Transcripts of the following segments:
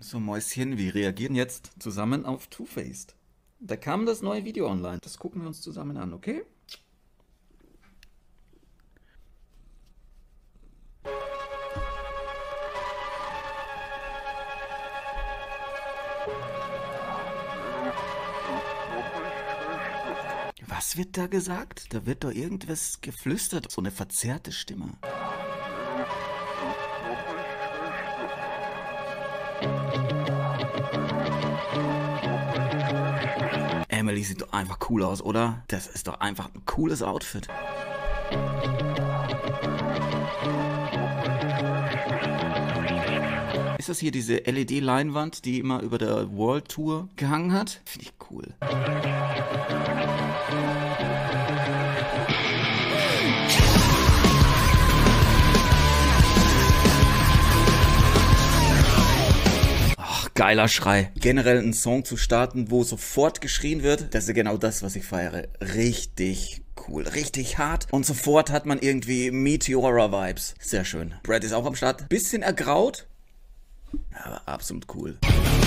So, Mäuschen, wir reagieren jetzt zusammen auf Two-Faced. Da kam das neue Video online. Das gucken wir uns zusammen an, okay? Was wird da gesagt? Da wird doch irgendwas geflüstert. So eine verzerrte Stimme. Emily sieht doch einfach cool aus, oder? Das ist doch einfach ein cooles Outfit. Ist das hier diese LED-Leinwand, die immer über der World Tour gehangen hat? Finde ich cool. Geiler Schrei. Generell einen Song zu starten, wo sofort geschrien wird, das ist genau das, was ich feiere. Richtig cool, richtig hart. Und sofort hat man irgendwie Meteora-Vibes. Sehr schön. Brad ist auch am Start. Bisschen ergraut, aber absolut cool.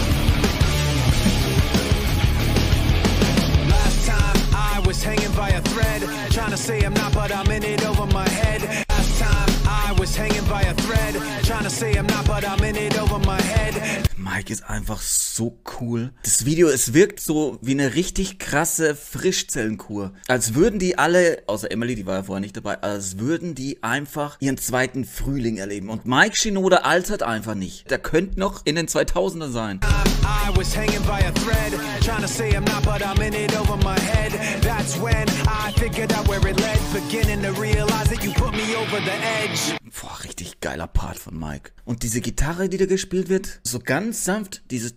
Last time I was hanging by a thread, trying to say I'm not, but I'm in it over my head. Last time I was hanging by a thread, trying to say I'm not, but I'm in it over my head. Mike ist einfach so cool. Das Video, es wirkt so wie eine richtig krasse Frischzellenkur. Als würden die alle, außer Emily, die war ja vorher nicht dabei, als würden die einfach ihren zweiten Frühling erleben. Und Mike Shinoda altert einfach nicht. Der könnte noch in den 2000er sein. I was hanging by a thread, trying to say I'm not, but I'm in it over my head. That's when I figured out where it led, beginning to realize that you put me over the edge. Boah, richtig geiler Part von Mike. Und diese Gitarre, die da gespielt wird, so ganz sanft, dieses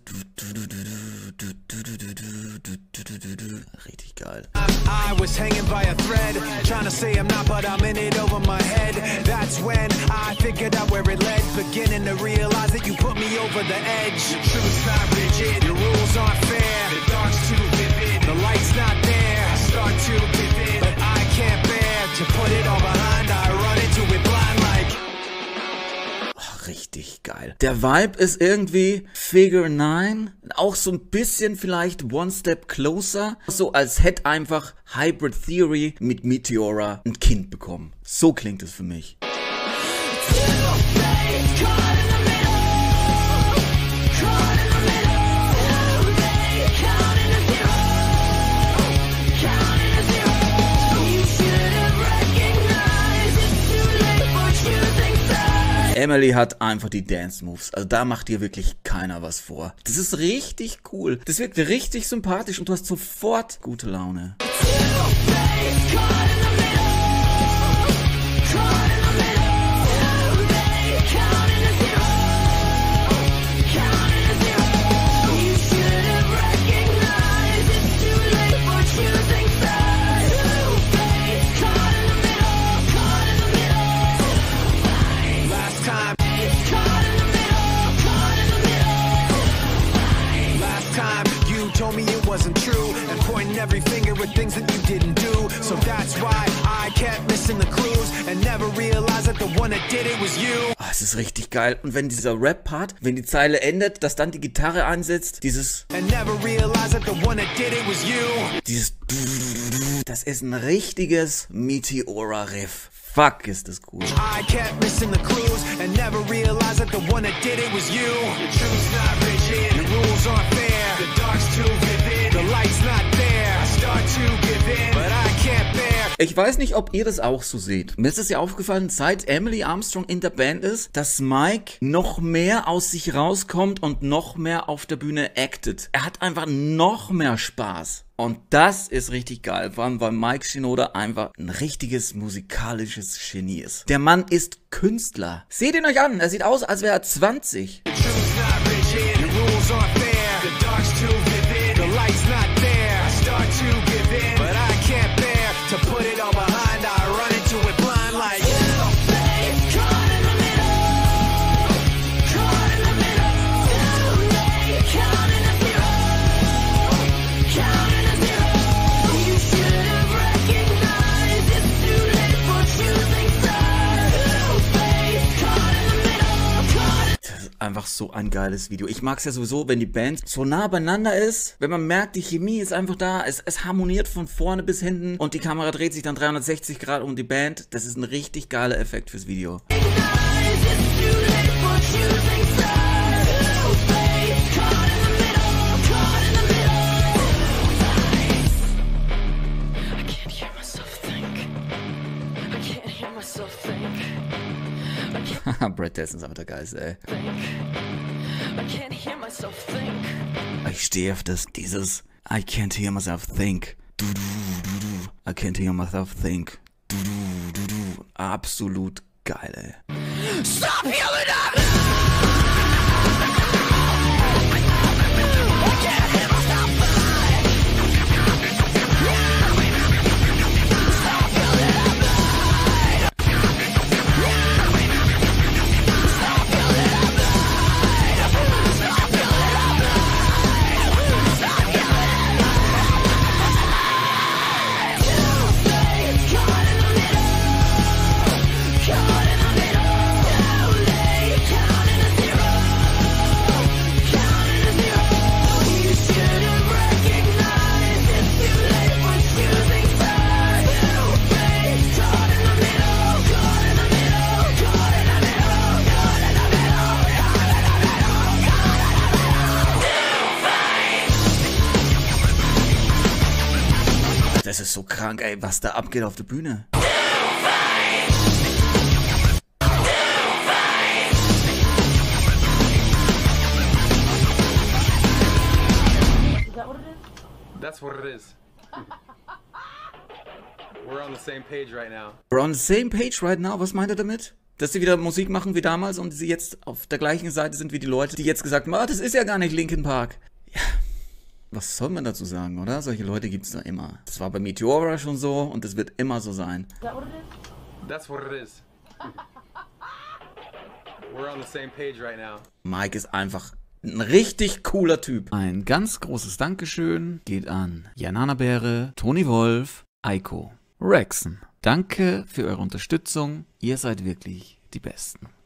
richtig geil. I was hanging by a thread, trying to say I'm not, but I'm in it over my head. That's when I figured out where it led, beginning to realize that you put me over the edge. The truth's not rigid, your rules aren't fair. The dark's too vivid, the light's not there. I start to give in, but I can't bear to put it all behind. I run into it blind like. Richtig geil. Der Vibe ist irgendwie Figure 9, auch so ein bisschen vielleicht One Step Closer, so als hätte einfach Hybrid Theory mit Meteora ein Kind bekommen. So klingt es für mich. Emily hat einfach die Dance Moves. Also da macht dir wirklich keiner was vor. Das ist richtig cool. Das wirkt richtig sympathisch und du hast sofort gute Laune. Every finger with things that you didn't do, so that's why I kept missing the clues and never realized that the one that did it was you. Oh, es ist richtig geil. Und wenn dieser Rap-Part, wenn die Zeile endet, dass dann die Gitarre einsetzt, dieses and never realized that the one that did it was you. Dieses das ist ein richtiges Meteora-Riff. Fuck, ist das cool. I kept missing the clues and never realized that the one that did it was you. The truth's not rigid, the rules aren't fair. The dark's too vivid, the light's not there. I start to give in, but I can't bear. Ich weiß nicht, ob ihr das auch so seht. Mir ist es ja aufgefallen, seit Emily Armstrong in der Band ist, dass Mike noch mehr aus sich rauskommt und noch mehr auf der Bühne actet. Er hat einfach noch mehr Spaß. Und das ist richtig geil, vor allem weil Mike Shinoda einfach ein richtiges musikalisches Genie ist. Der Mann ist Künstler. Seht ihn euch an, er sieht aus, als wäre er 20. einfach so ein geiles Video. Ich mag es ja sowieso, wenn die Band so nah beieinander ist, wenn man merkt, die Chemie ist einfach da, es harmoniert von vorne bis hinten und die Kamera dreht sich dann 360 Grad um die Band. Das ist ein richtig geiler Effekt fürs Video. Brad Delson ist einfach der Geilste, ey. Ich stehe auf das, dieses I can't hear myself think. Du, du, du, du. I can't hear myself think. Du, du, du, du. Absolut geil, ey. Stop yelling at me! Das ist so krank, ey, was da abgeht auf der Bühne. That's what it is. We're on the same page right now. We're on the same page right now? Was meint er damit? Dass sie wieder Musik machen wie damals und sie jetzt auf der gleichen Seite sind wie die Leute, die jetzt gesagt haben, ah, das ist ja gar nicht Linkin Park. Ja. Was soll man dazu sagen, oder? Solche Leute gibt es da immer. Das war bei Meteora schon so und das wird immer so sein. That's what it is. We're on the same page right now. Mike ist einfach ein richtig cooler Typ. Ein ganz großes Dankeschön geht an Janana Beere, Toni Wolf, Eiko, Rexen. Danke für eure Unterstützung. Ihr seid wirklich die Besten.